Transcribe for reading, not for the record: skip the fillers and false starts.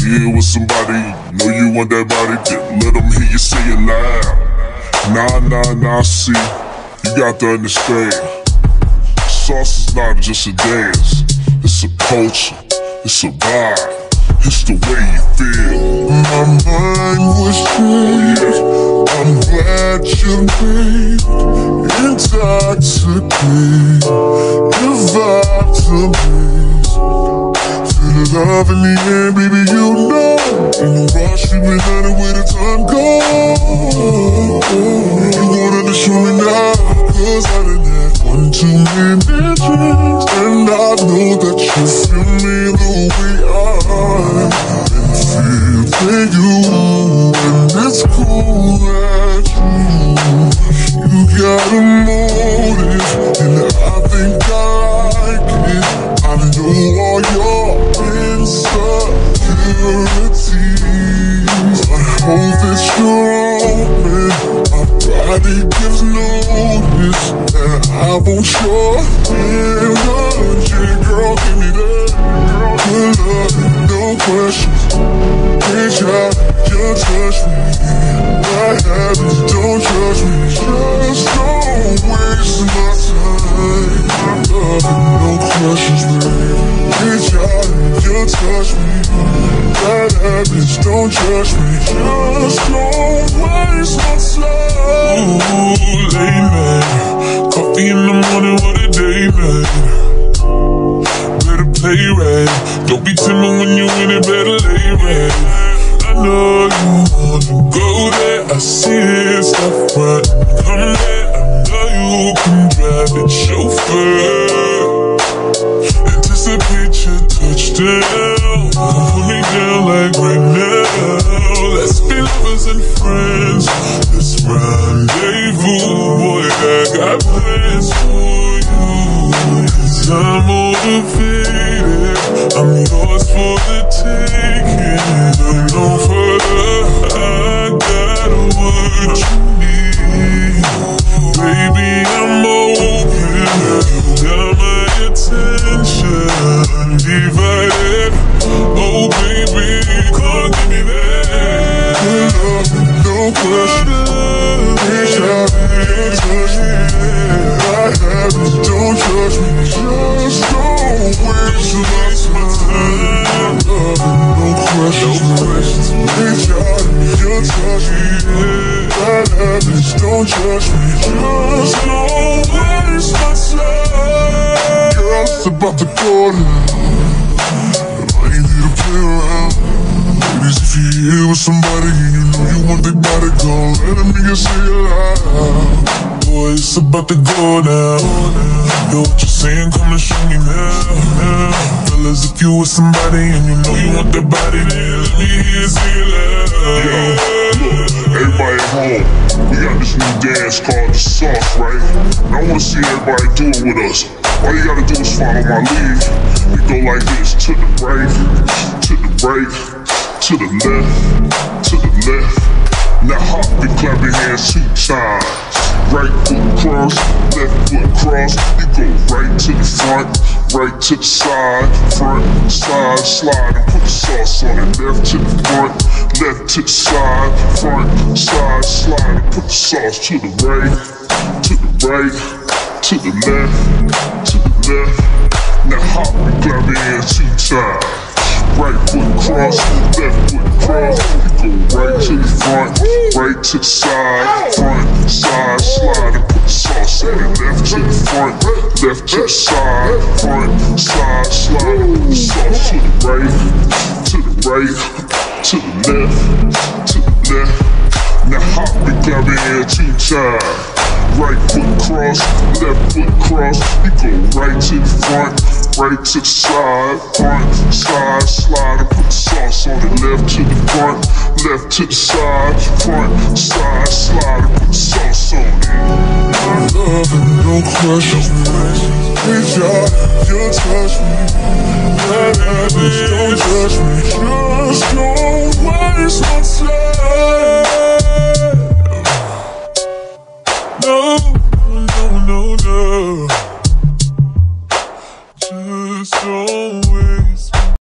here with somebody, you know you want that body, then let them hear you say it loud. Nah, see, you got to understand, sauce is not just a dance, it's a culture, it's a vibe, it's the way you feel. My mind was changed, I'm glad you made intoxicated, your vibe's amazing. Feel the love in the air, baby, you know. Ain't no rush, we been at it where the time goes. You wanted to show me now, cause I done had 1 too many drinks, and I know that you feel me the way I've been feeling you. And it's cool that you got a motive, and I think I like it. I know all your insecurities. I hope that you're open. My body gives notice that I want your energy. Girl, give me that. Good love, no questions. Reach out, just touch me. Bad habits, don't judge me. Just don't waste my time. Love, no questions, baby. Reach out, just touch me. Bad habits, don't judge me. Just don't waste my time. Ooh, late night, coffee in the morning, what a day, man. Better play right, don't be timid when you in it, better lay right. I know you wanna go there, I see it, stop right, come there. I know you can drive it, chauffeur. Anticipate your touchdown, come put me down like right now. Let's be lovers and friends, let's rendezvous. Boy, I got plans for you, cause I'm motivated, I'm yours for the taking. Look no further, I got what you need. Baby, I'm open, you got my attention undivided. Oh baby, come on, give me that. Good love, no question. Reach out and touch me. Bad habits, don't judge me. Just don't waste my time. Love, no questions. Reach out and touch me. Bad habits, don't judge me. Just don't waste my time. Girl, it's about to go down. I ain't here to play around. Ladies, if you're here with somebody and you know you want their body gone, let them hear you say it loud. Boy, it's about to go down. Yo, what you saying, come and show me now. Fellas, if you with somebody and you know you want their body, then let me hear you say it loud. Yo, look, everybody at home, we got this new dance called the sauce, right? And I wanna see everybody do it with us. All you gotta do is follow my lead. We go like this, to the right, to the right, to the left, to the left. Now hop and clap your hands 2 times. Right foot cross, left foot cross. You go right to the front, right to the side, front, side, slide and put the sauce on it. Left to the front, left to the side, front, side, slide and put the sauce to the right, to the right, to the left, to the left. Now hop and clap your hands 2 times. Right foot cross, left foot cross. You go right to the front, right to the side, front, side, slide and put the sauce on it. Left to the front, left to the side, front, side, slide and put the sauce to the right, to the right, to the left, to the left. Now hop and clap your hands 2 times. Right foot cross, left foot cross. You go right to the front, right to the side, front, side, slide and put the sauce on it. Left to the front, left to the side, front, side, slide and put the sauce on it. Love and no questions. Reach out, just touch me. Bad habits, don't judge me. Just don't waste my time. No, no, no, no. Just don't wait.